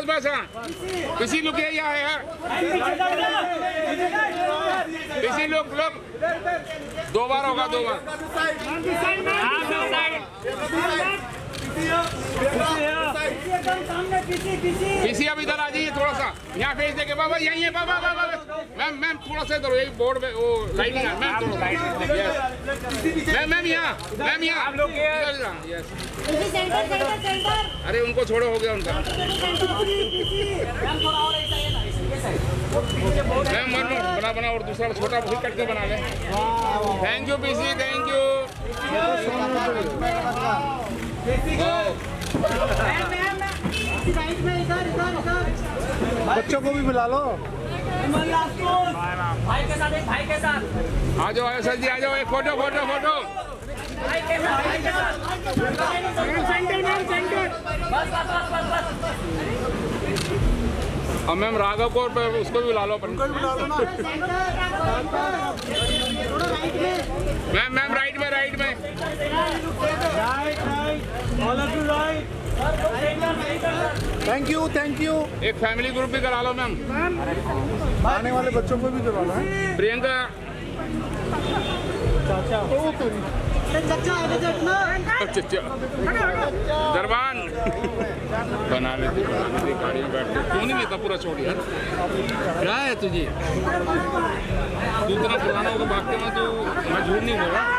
बस हाँ किसी लोग ये है यार किसी लोग 2 बार होगा 2 बार पीसी अब इधर आ जाइए थोड़ा सा यहाँ फेस देके बाबा यही है बाबा मैम थोड़ा सा इधर यही बोर्ड में वो लाइटिंग है मैम मैम यहाँ आप लोग अरे उनको छोड़ो हो गया उनका मैम बना और दूसरा छोटा भी कट के बना ले thank you PC thank you बच्चों को भी बुला लो भाई के साथ आ जाओ सर जी आ जाओ एक फोटो भाई के साथ सेंटर बस अब मैम राघव को उसको भी बुला लो अपन मैम राइट में थैंक यू एक फैमिली ग्रुप भी करा लो मैम आने वाले बच्चों को भी करवाना है प्रियंका चाचा दरबान बना लेते गाड़ी में बैठ के क्यों नहीं लेता पूरा छोड़ यार क्या है तुझे तू इतना पुराना होगा भागते में तो मैं झूठ नहीं बोल रहा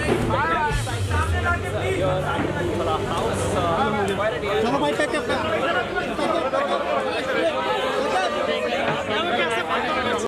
चलो भाई